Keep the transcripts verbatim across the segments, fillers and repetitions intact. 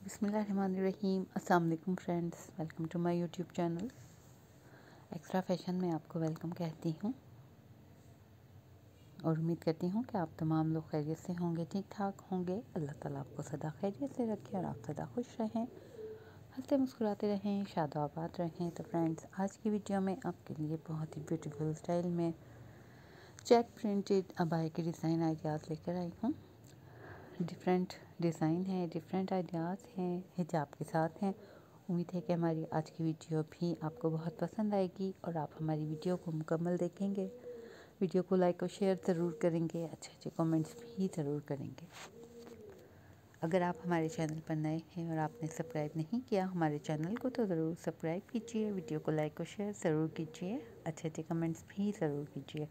बिस्मिल्लाहिर्रहमानिर्रहीम। अस्सलाम वालेकुम friends, welcome to my YouTube channel extra fashion में आपको वेलकम कहती हूँ और उम्मीद करती हूँ कि आप तमाम लोग खैरियत से होंगे, ठीक ठाक होंगे। अल्लाह ताला आपको सदा खैरियत से रखे और आप सदा खुश रहें, हंसते मुस्कुराते रहें, शादोआबाद रहें। तो फ्रेंड्स, आज की वीडियो में आपके लिए बहुत ही ब्यूटीफुल स्टाइल में चेक प्रिंटेड अबाया के डिज़ाइन आइडियाज़ लेकर आई हूँ। डिफरेंट डिज़ाइन है, डिफरेंट आइडियाज़ हैं, हिजाब के साथ हैं। उम्मीद है कि हमारी आज की वीडियो भी आपको बहुत पसंद आएगी और आप हमारी वीडियो को मुकम्मल देखेंगे। वीडियो को लाइक और शेयर ज़रूर करेंगे, अच्छे अच्छे कमेंट्स भी ज़रूर करेंगे। अगर आप हमारे चैनल पर नए हैं और आपने सब्सक्राइब नहीं किया हमारे चैनल को, तो ज़रूर सब्सक्राइब कीजिए, वीडियो को लाइक और शेयर ज़रूर कीजिए, अच्छे अच्छे कमेंट्स भी ज़रूर कीजिए।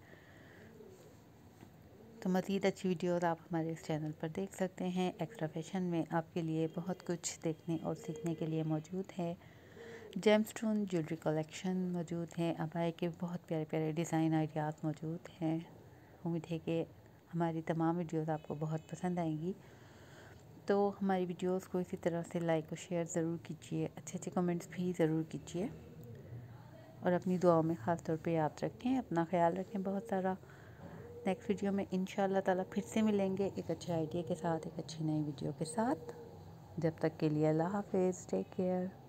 तो मज़ीद अच्छी वीडियोज़ आप हमारे इस चैनल पर देख सकते हैं। एक्स्ट्रा फैशन में आपके लिए बहुत कुछ देखने और सीखने के लिए मौजूद है। जेमस्टोन ज्वेलरी कलेक्शन मौजूद हैं, अबाया के बहुत प्यारे प्यारे डिज़ाइन आइडियाज़ मौजूद हैं। उम्मीद है कि हमारी तमाम वीडियोज़ आपको बहुत पसंद आएंगी। तो हमारी वीडियोज़ को इसी तरह से लाइक और शेयर ज़रूर कीजिए, अच्छे अच्छे कमेंट्स भी ज़रूर कीजिए और अपनी दुआओं में ख़ास तौर पे याद रखें, अपना ख्याल रखें बहुत सारा। नेक्स्ट वीडियो में इंशाल्लाह ताला फिर से मिलेंगे एक अच्छे आइडिया के साथ, एक अच्छी नई वीडियो के साथ। जब तक के लिए अल्लाह हाफ़िज़, टेक केयर।